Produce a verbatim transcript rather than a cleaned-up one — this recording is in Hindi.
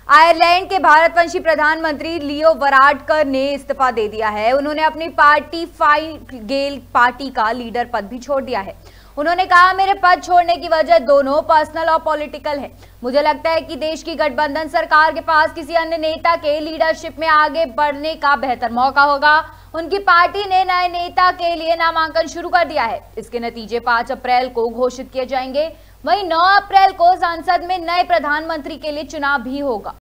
आयरलैंड के भारतवंशी प्रधानमंत्री लियो वराडकर ने इस्तीफा दे दिया है। उन्होंने अपनी पार्टी फाइन गेल पार्टी का लीडर पद भी छोड़ दिया है। उन्होंने कहा, मेरे पद छोड़ने की वजह दोनों पर्सनल और पॉलिटिकल है। मुझे लगता है कि देश की गठबंधन सरकार के पास किसी अन्य नेता के लीडरशिप में आगे बढ़ने का बेहतर मौका होगा। उनकी पार्टी ने नए नेता के लिए नामांकन शुरू कर दिया है। इसके नतीजे पांच अप्रैल को घोषित किए जाएंगे। वहीं नौ अप्रैल को संसद में नए प्रधानमंत्री के लिए चुनाव भी होगा।